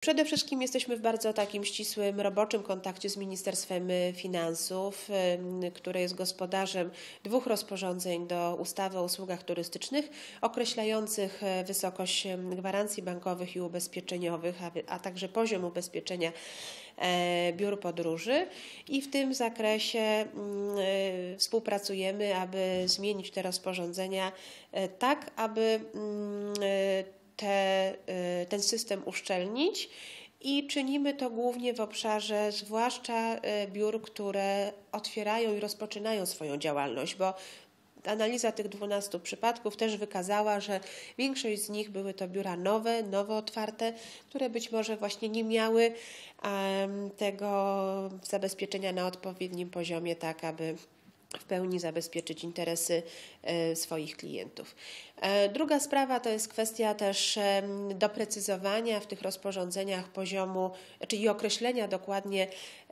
Przede wszystkim jesteśmy w bardzo takim ścisłym, roboczym kontakcie z Ministerstwem Finansów, które jest gospodarzem 2 rozporządzeń do ustawy o usługach turystycznych określających wysokość gwarancji bankowych i ubezpieczeniowych, a także poziom ubezpieczenia biur podróży i w tym zakresie współpracujemy, aby zmienić te rozporządzenia tak, aby ten system uszczelnić i czynimy to głównie w obszarze zwłaszcza biur, które otwierają i rozpoczynają swoją działalność, bo analiza tych 12 przypadków też wykazała, że większość z nich były to biura nowo otwarte, które być może właśnie nie miały tego zabezpieczenia na odpowiednim poziomie, tak aby w pełni zabezpieczyć interesy swoich klientów. Druga sprawa to jest kwestia też doprecyzowania w tych rozporządzeniach poziomu, czyli określenia dokładnie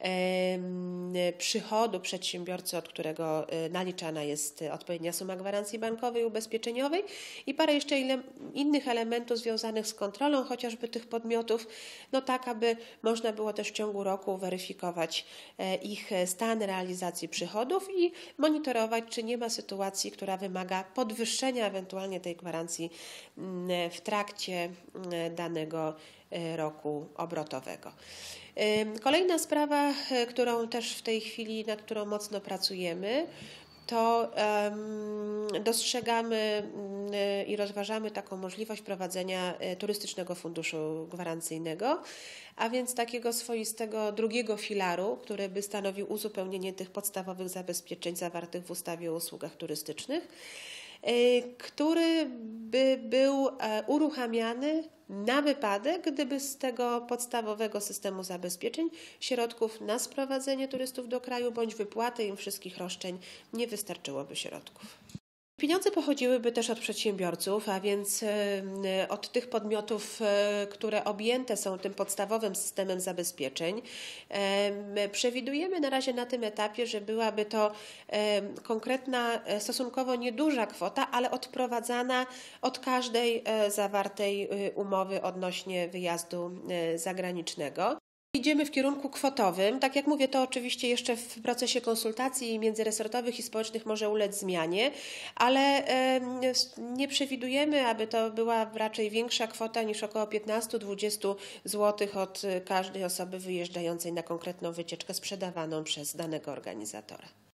przychodu przedsiębiorcy, od którego naliczana jest odpowiednia suma gwarancji bankowej i ubezpieczeniowej i parę jeszcze innych elementów związanych z kontrolą chociażby tych podmiotów, no tak, aby można było też w ciągu roku weryfikować ich stan realizacji przychodów i monitorować, czy nie ma sytuacji, która wymaga podwyższenia ewentualnie tej gwarancji w trakcie danego roku obrotowego. Kolejna sprawa, którą też w tej chwili, nad którą mocno pracujemy, to dostrzegamy i rozważamy taką możliwość prowadzenia turystycznego funduszu gwarancyjnego, a więc takiego swoistego drugiego filaru, który by stanowił uzupełnienie tych podstawowych zabezpieczeń zawartych w ustawie o usługach turystycznych, który by był uruchamiany na wypadek, gdyby z tego podstawowego systemu zabezpieczeń środków na sprowadzenie turystów do kraju bądź wypłatę im wszystkich roszczeń nie wystarczyłoby środków. Pieniądze pochodziłyby też od przedsiębiorców, a więc od tych podmiotów, które objęte są tym podstawowym systemem zabezpieczeń. Przewidujemy na razie na tym etapie, że byłaby to konkretna, stosunkowo nieduża kwota, ale odprowadzana od każdej zawartej umowy odnośnie wyjazdu zagranicznego. Idziemy w kierunku kwotowym. Tak jak mówię, to oczywiście jeszcze w procesie konsultacji międzyresortowych i społecznych może ulec zmianie, ale nie przewidujemy, aby to była raczej większa kwota niż około 15-20 zł od każdej osoby wyjeżdżającej na konkretną wycieczkę sprzedawaną przez danego organizatora.